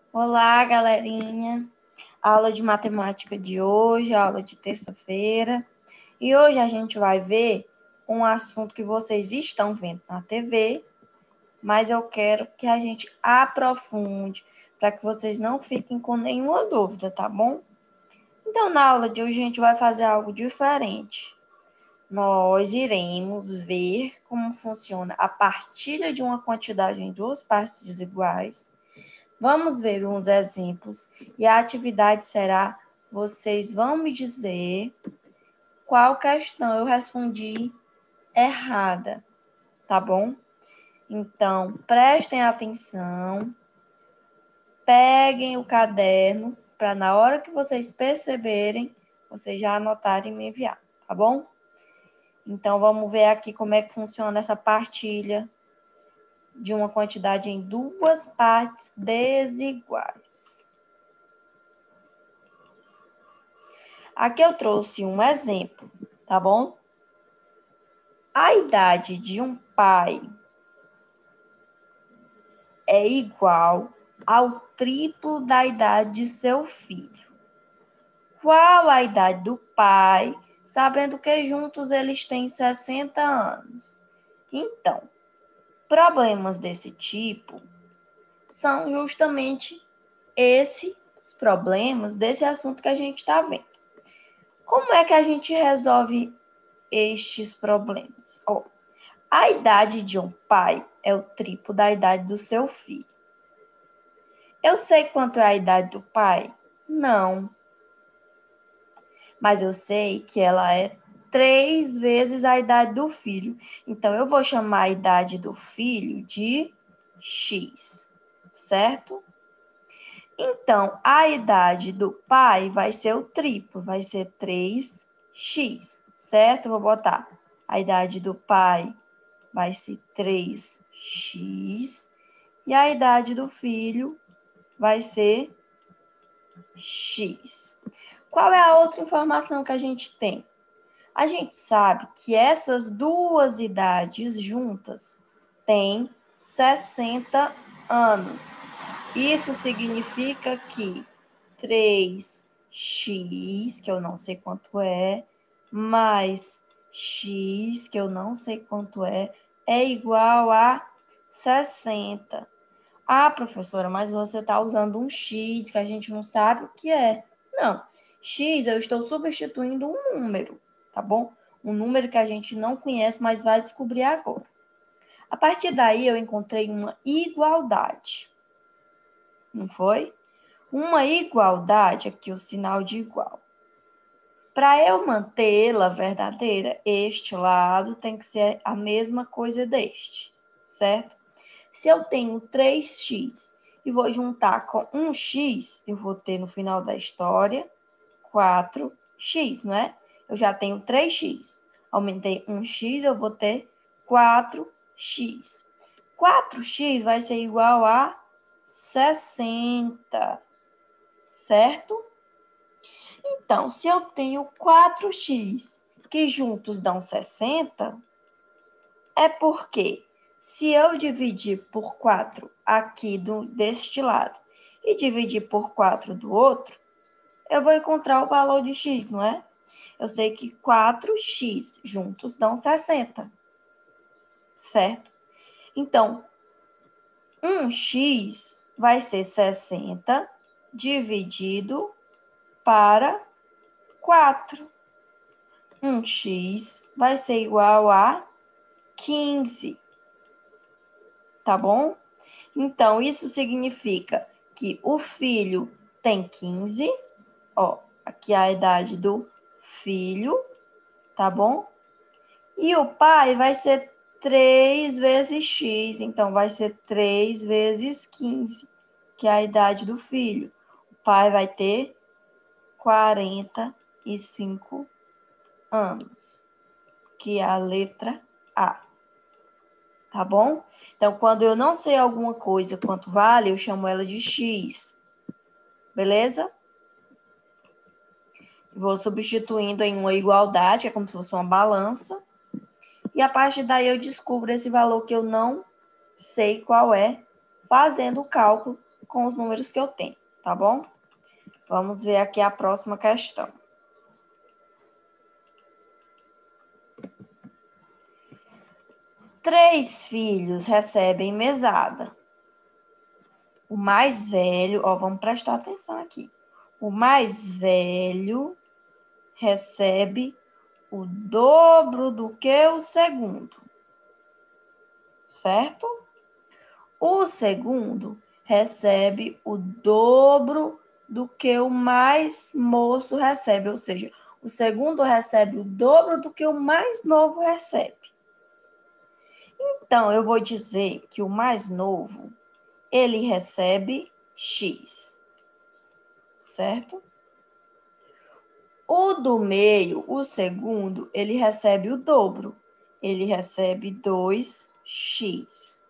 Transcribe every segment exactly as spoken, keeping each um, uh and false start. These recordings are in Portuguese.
Olá, galerinha. Aula de matemática de hoje, aula de terça-feira. E hoje a gente vai ver um assunto que vocês estão vendo na T V, mas eu quero que a gente aprofunde para que vocês não fiquem com nenhuma dúvida, tá bom? Então, na aula de hoje a gente vai fazer algo diferente. Nós iremos ver como funciona a partilha de uma quantidade em duas partes desiguais. Vamos ver uns exemplos e a atividade será: vocês vão me dizer qual questão eu respondi errada, tá bom? Então, prestem atenção, peguem o caderno para na hora que vocês perceberem, vocês já anotarem e me enviar, tá bom? Então, vamos ver aqui como é que funciona essa partilha de uma quantidade em duas partes desiguais. Aqui eu trouxe um exemplo, tá bom? A idade de um pai é igual ao triplo da idade de seu filho. Qual a idade do pai, sabendo que juntos eles têm sessenta anos? Então, problemas desse tipo são justamente esses problemas desse assunto que a gente está vendo. Como é que a gente resolve estes problemas? Oh, a idade de um pai é o triplo da idade do seu filho. Eu sei quanto é a idade do pai? Não. Mas eu sei que ela é três vezes a idade do filho. Então, eu vou chamar a idade do filho de X, certo? Então, a idade do pai vai ser o triplo, vai ser três x, certo? Vou botar a idade do pai vai ser três x e a idade do filho vai ser x. Qual é a outra informação que a gente tem? A gente sabe que essas duas idades juntas têm sessenta anos. Isso significa que três x, que eu não sei quanto é, mais x, que eu não sei quanto é, é igual a sessenta. Ah, professora, mas você está usando um x que a gente não sabe o que é. Não, x eu estou substituindo um número, tá bom? Um número que a gente não conhece, mas vai descobrir agora. A partir daí eu encontrei uma igualdade, não foi? Uma igualdade, aqui o sinal de igual. Para eu mantê-la verdadeira, este lado tem que ser a mesma coisa deste, certo? Se eu tenho três x e vou juntar com um x, eu vou ter no final da história quatro x, não é? Eu já tenho três x. Aumentei um x, eu vou ter quatro x. quatro x vai ser igual a sessenta, certo? Então, se eu tenho quatro x que juntos dão sessenta, é porque se eu dividir por quatro aqui do, deste lado e dividir por quatro do outro, eu vou encontrar o valor de x, não é? Eu sei que quatro x juntos dão sessenta, certo? Então, um x vai ser sessenta dividido para quatro. um x vai ser igual a quinze, tá bom? Então, isso significa que o filho tem quinze, ó, aqui é a idade do filho, tá bom? E o pai vai ser três vezes x, então vai ser três vezes quinze, que é a idade do filho. O pai vai ter quarenta e cinco anos, que é a letra A. Tá bom? Então, quando eu não sei alguma coisa quanto vale, eu chamo ela de x. Beleza? Vou substituindo em uma igualdade, que é como se fosse uma balança. E a partir daí eu descubro esse valor que eu não sei qual é, fazendo o cálculo com os números que eu tenho, tá bom? Vamos ver aqui a próxima questão. Três filhos recebem mesada. O mais velho, ó, vamos prestar atenção aqui. O mais velho recebe o dobro do que o segundo, certo? O segundo recebe o dobro do que o mais moço recebe, ou seja, o segundo recebe o dobro do que o mais novo recebe. Então, eu vou dizer que o mais novo, ele recebe X, certo? O do meio, o segundo, ele recebe o dobro. Ele recebe dois x.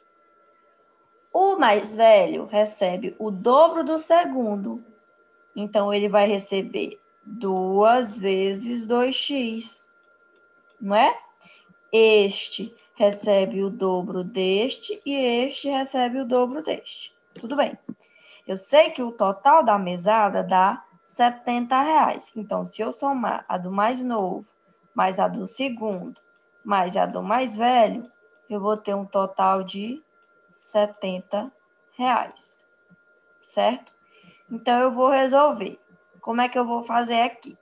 O mais velho recebe o dobro do segundo. Então, ele vai receber duas vezes dois x, não é? Este recebe o dobro deste e este recebe o dobro deste. Tudo bem. Eu sei que o total da mesada dá setenta reais. Então, se eu somar a do mais novo, mais a do segundo, mais a do mais velho, eu vou ter um total de setenta reais. Certo? Então, eu vou resolver. Como é que eu vou fazer aqui?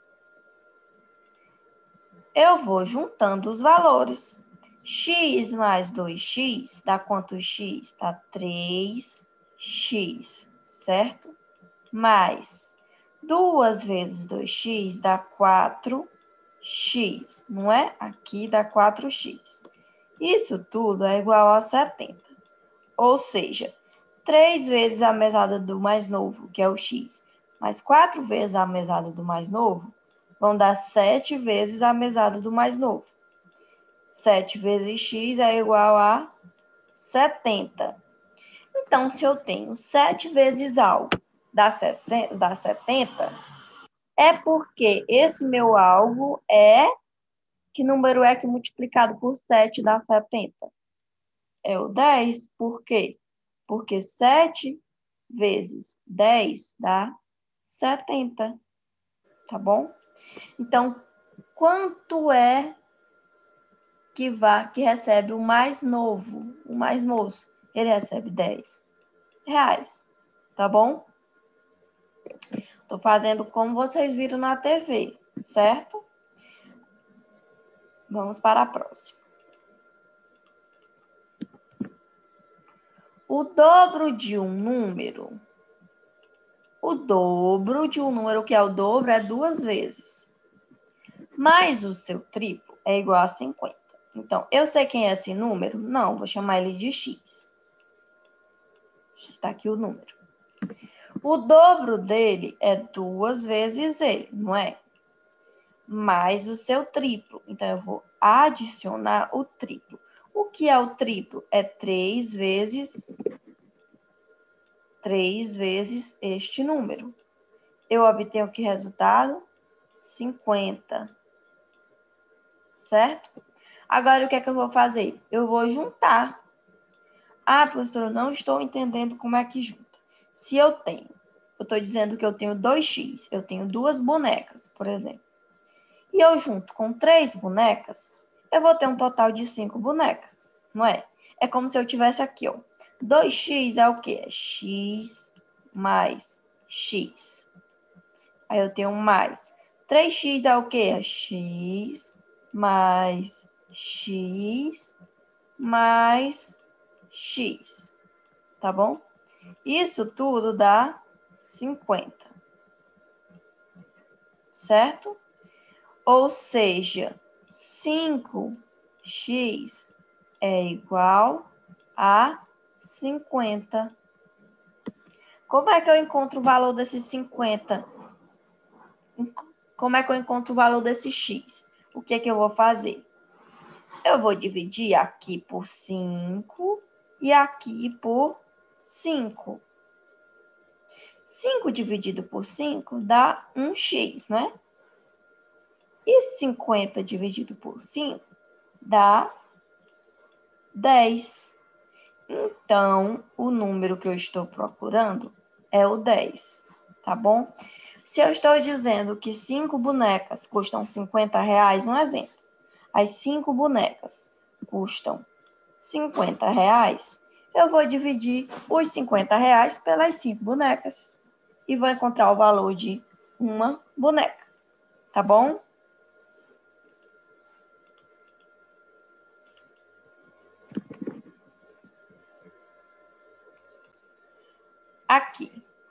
Eu vou juntando os valores. X mais dois x dá quanto x? Dá três x, certo? Mais duas vezes dois x dá quatro x, não é? Aqui dá quatro x. Isso tudo é igual a setenta. Ou seja, três vezes a mesada do mais novo, que é o x, mais quatro vezes a mesada do mais novo, vão dar sete vezes a mesada do mais novo. sete vezes x é igual a setenta. Então, se eu tenho sete vezes algo dá setenta, é porque esse meu algo é... Que número é que multiplicado por sete dá setenta? É o dez. Por quê? Porque sete vezes dez dá setenta. Tá bom? Então, quanto é que, vá, que recebe o mais novo, o mais moço? Ele recebe dez reais. Tá bom? Tô fazendo como vocês viram na T V, certo? Vamos para a próxima. O dobro de um número. O dobro de um número, que é o dobro, é duas vezes. Mais o seu triplo é igual a cinquenta. Então, eu sei quem é esse número? Não, vou chamar ele de x. Está aqui o número. O dobro dele é duas vezes ele, não é? Mais o seu triplo. Então, eu vou adicionar o triplo. O que é o triplo? É três vezes... três vezes este número. Eu obtenho que resultado? cinquenta. Certo? Agora, o que é que eu vou fazer? Eu vou juntar. Ah, professora, eu não estou entendendo como é que junta. Se eu tenho, eu estou dizendo que eu tenho dois x, eu tenho duas bonecas, por exemplo. E eu junto com três bonecas, eu vou ter um total de cinco bonecas, não é? É como se eu tivesse aqui, ó. dois x é o quê? É x mais x. Aí eu tenho mais. três x é o quê? É x mais x mais x. Tá bom? Isso tudo dá cinquenta. Certo? Ou seja, cinco x é igual a cinquenta. Como é que eu encontro o valor desses cinquenta? Como é que eu encontro o valor desse x? O que é que eu vou fazer? Eu vou dividir aqui por cinco e aqui por cinco. cinco dividido por cinco dá um x, né? E cinquenta dividido por cinco dá dez. Então, o número que eu estou procurando é o dez, tá bom? Se eu estou dizendo que cinco bonecas custam cinquenta reais, um exemplo, as cinco bonecas custam cinquenta reais, eu vou dividir os cinquenta reais pelas cinco bonecas e vou encontrar o valor de uma boneca, tá bom? Aqui.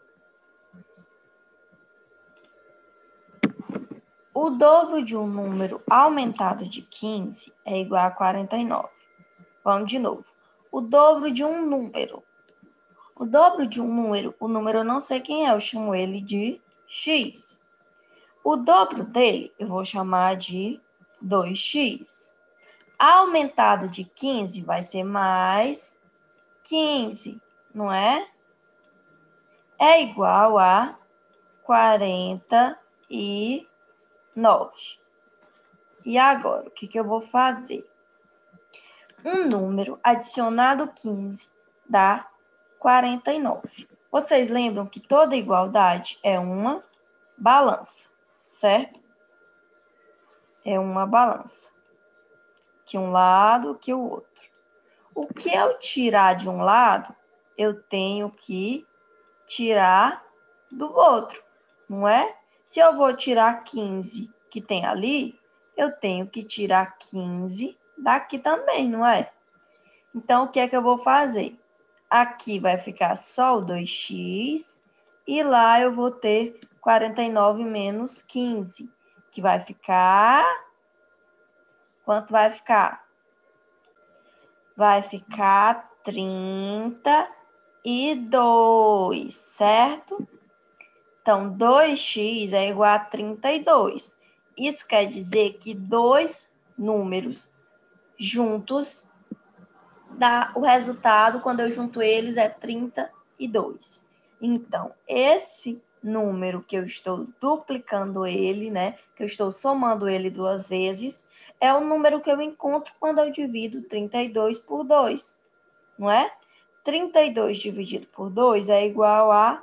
O dobro de um número aumentado de quinze é igual a quarenta e nove. Vamos de novo. O dobro de um número. O dobro de um número, o número eu não sei quem é, eu chamo ele de x. O dobro dele eu vou chamar de dois x. Aumentado de quinze vai ser mais quinze, não é? É igual a quarenta e nove. E agora, o que, que eu vou fazer? Um número adicionado quinze dá quarenta e nove. Vocês lembram que toda igualdade é uma balança, certo? É uma balança. Que um lado, que o outro. O que eu tirar de um lado, eu tenho que tirar do outro, não é? Se eu vou tirar quinze que tem ali, eu tenho que tirar quinze daqui também, não é? Então, o que é que eu vou fazer? Aqui vai ficar só o dois x e lá eu vou ter quarenta e nove menos quinze, que vai ficar... Quanto vai ficar? Vai ficar trinta e dois, certo? Então, dois x é igual a trinta e dois. Isso quer dizer que dois números juntos dá o resultado, quando eu junto eles, é trinta e dois. Então, esse número que eu estou duplicando ele, né, que eu estou somando ele duas vezes, é o número que eu encontro quando eu divido trinta e dois por dois, não é? trinta e dois dividido por dois é igual a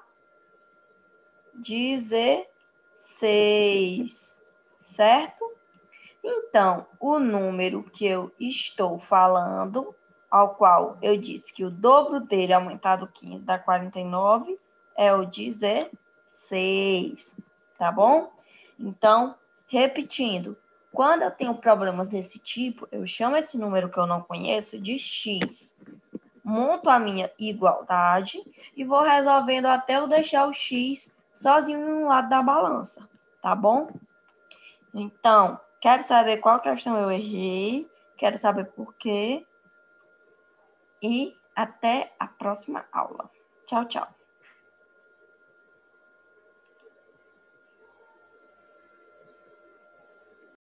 dezesseis, certo? Então, o número que eu estou falando, ao qual eu disse que o dobro dele aumentado quinze dá quarenta e nove, é o dezesseis, tá bom? Então, repetindo, quando eu tenho problemas desse tipo, eu chamo esse número que eu não conheço de x. Monto a minha igualdade e vou resolvendo até eu deixar o x sozinho no lado da balança, tá bom? Então, quero saber qual questão eu errei, quero saber por quê. E até a próxima aula. Tchau, tchau.